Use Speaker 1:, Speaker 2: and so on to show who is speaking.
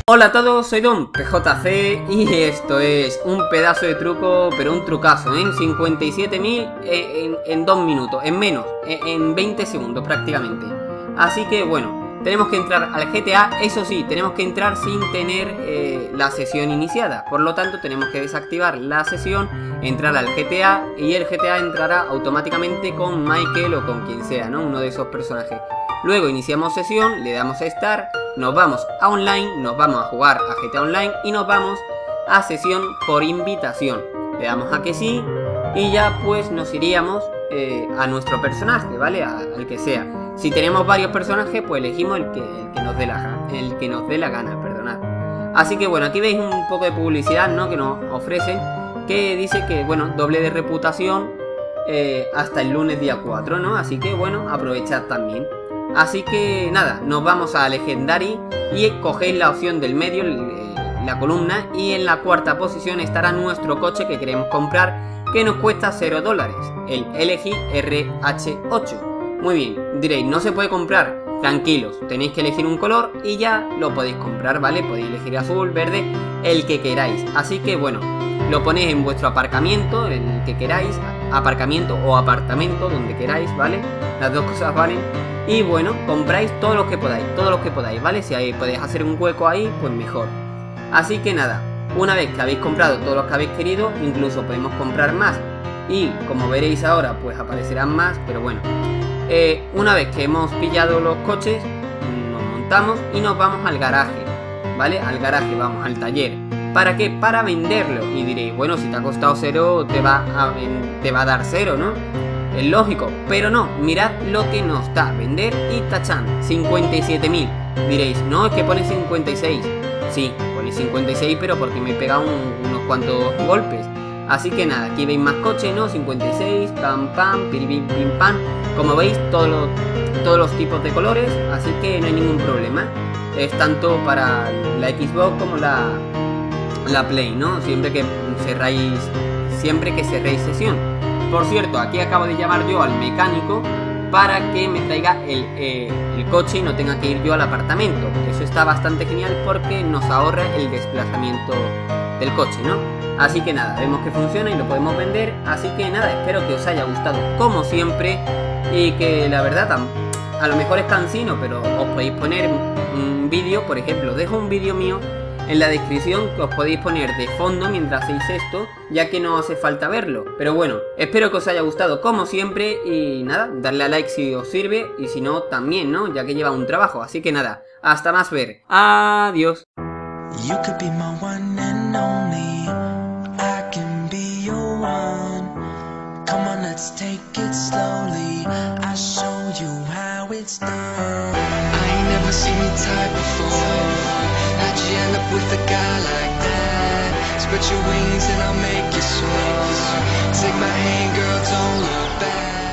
Speaker 1: Hola a todos, soy Don PJC y esto es un pedazo de truco, pero un trucazo, ¿eh? 57.000 en 2 minutos, en menos, en 20 segundos prácticamente. Así que bueno, tenemos que entrar al GTA, eso sí, tenemos que entrar sin tener la sesión iniciada. Por lo tanto, tenemos que desactivar la sesión, entrar al GTA y el GTA entrará automáticamente con Michael o con quien sea, ¿no? Uno de esos personajes. Luego iniciamos sesión, le damos a Start, nos vamos a Online, nos vamos a jugar a GTA Online y nos vamos a sesión por invitación. Le damos a que sí y ya pues nos iríamos a nuestro personaje, ¿vale? Al que sea. Si tenemos varios personajes, pues elegimos el que nos dé la gana, perdonad. Así que bueno, aquí veis un poco de publicidad, ¿no? Que nos ofrecen, que dice que, bueno, doble de reputación hasta el lunes día 4, ¿no? Así que bueno, aprovechad también. Así que nada, nos vamos a Legendary y cogéis la opción del medio, la columna, y en la cuarta posición estará nuestro coche que queremos comprar, que nos cuesta $0, el LG RH8. Muy bien, diréis, no se puede comprar. Tranquilos, tenéis que elegir un color y ya lo podéis comprar, ¿vale? Podéis elegir azul, verde, el que queráis. Así que bueno, lo ponéis en vuestro aparcamiento, en el que queráis, aparcamiento o apartamento, donde queráis, ¿vale? Las dos cosas valen. Y bueno, compráis todos los que podáis, ¿vale? Si ahí podéis hacer un hueco ahí, pues mejor. Así que nada, una vez que habéis comprado todos los que habéis querido, incluso podemos comprar más. Y como veréis ahora, pues aparecerán más, pero bueno. Una vez que hemos pillado los coches, nos montamos y nos vamos al garaje, ¿vale? Al garaje, vamos al taller. ¿Para qué? Para venderlo. Y diréis, bueno, si te ha costado 0, te va a dar 0, ¿no? Es lógico, pero no, mirad lo que nos da vender y tachan, 57.000. Diréis, no, es que pone 56. Sí, pone 56, pero porque me he pegado unos cuantos golpes. Así que nada, aquí veis más coches, ¿no? 56, pam pam, piribim pim pam. Como veis, todos los tipos de colores, así que no hay ningún problema. Es tanto para la Xbox como la Play, ¿no? Siempre que cerréis sesión. Por cierto, aquí acabo de llamar yo al mecánico para que me traiga el coche y no tenga que ir yo al apartamento. Eso está bastante genial porque nos ahorra el desplazamiento del coche, ¿no? Así que nada, vemos que funciona y lo podemos vender. Así que nada, espero que os haya gustado como siempre y que la verdad a lo mejor es cansino, pero os podéis poner un vídeo, por ejemplo, dejo un vídeo mío en la descripción que os podéis poner de fondo mientras hacéis esto, ya que no hace falta verlo. Pero bueno, espero que os haya gustado como siempre y nada, darle a like si os sirve y si no también, ¿no? Ya que lleva un trabajo. Así que nada, hasta más ver. Adiós.
Speaker 2: How'd you end up with a guy like that? Spread your wings and I'll make you soar. Take my hand, girl, don't look back.